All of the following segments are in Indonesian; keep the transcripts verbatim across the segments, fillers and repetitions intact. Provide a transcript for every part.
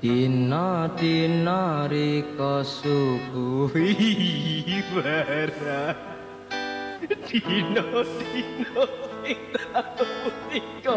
Dina dina rika suguhi barang Dina dina sing tau tika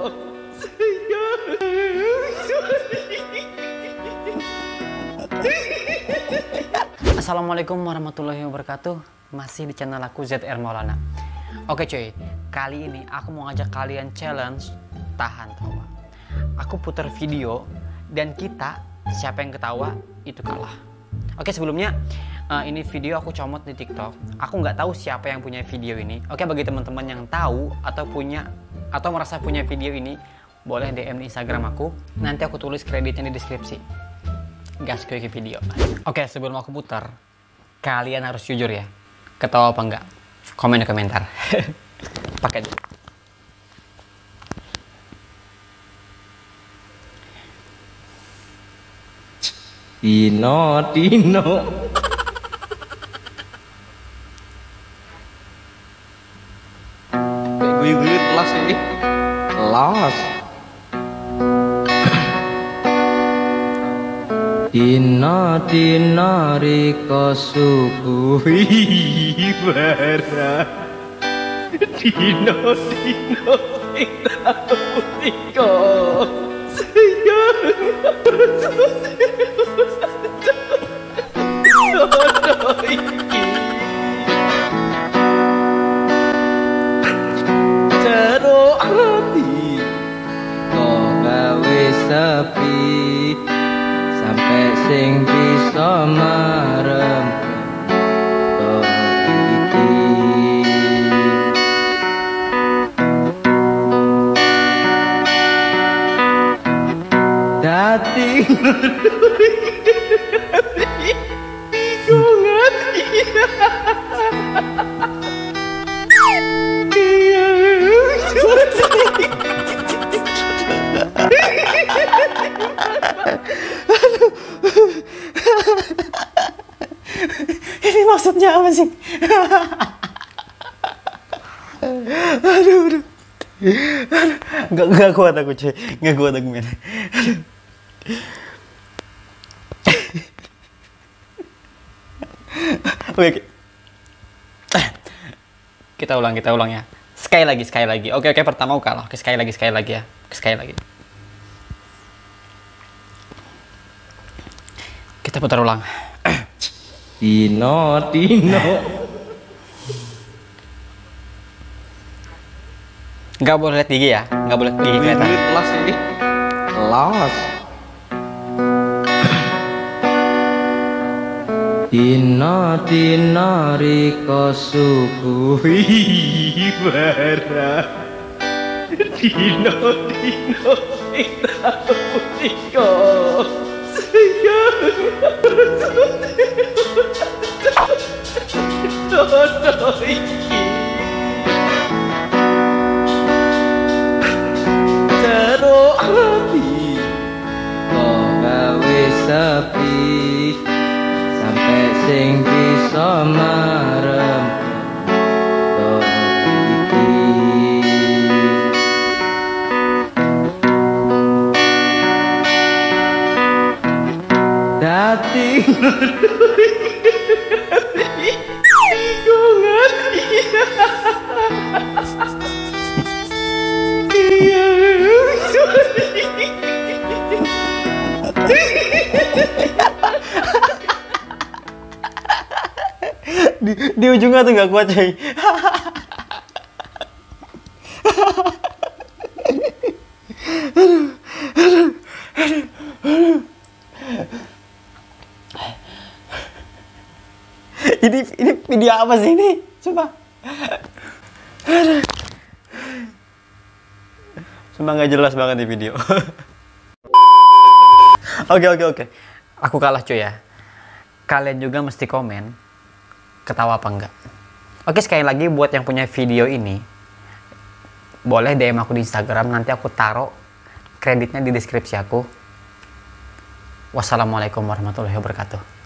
Assalamualaikum warahmatullahi wabarakatuh. Masih di channel aku Z R Maulana. Oke cuy, kali ini aku mau ngajak kalian challenge tahan tawa. Aku putar video dan kita siapa yang ketawa itu kalah. Oke, sebelumnya uh, ini video aku comot di TikTok. Aku nggak tahu siapa yang punya video ini. Oke, bagi teman-teman yang tahu atau punya atau merasa punya video ini, boleh D M di Instagram aku. Nanti aku tulis kreditnya di deskripsi. Gas ke video. Oke, sebelum aku putar, kalian harus jujur ya. Ketawa apa enggak? Komen di komentar. Pakai dulu. Dino dino gue gue kelas ini kelas Dina dina rika suguhi barang Dina dina sing tau tika Jero hati kok gawe sepi sampai sing bisa marem kok iki dadi bingungan Ini maksudnya apa sih? Aduh, aduh. Nggak, nggak kuat aku cuy. Nggak kuat aku men. Oke. Kita ulang, kita ulang ya. Sekali lagi, sekali lagi. Oke, oke, pertama aku kalah. Oke, sekali lagi, sekali lagi ya. Oke, sekali lagi. Kita putar ulang. Dino dino Nggak boleh lihat gigi ya. Nggak boleh gigi kelihatan. kelas ini kelas Dina dina rika suguhi barang Dina dina sing tau tika Dodo iki Jero hati kok gawe sepi sampai sing bisa marem kok iki dadi bingungan di, di ujungnya tuh nggak kuat coy. Ini ini video apa sih ini? Coba. Cuma nggak jelas banget di video. Oke oke oke. Aku kalah cuy ya. Kalian juga mesti komen ketawa apa enggak. Oke, sekali lagi buat yang punya video ini, boleh D M aku di Instagram. Nanti aku taruh kreditnya di deskripsi aku. Wassalamualaikum warahmatullahi wabarakatuh.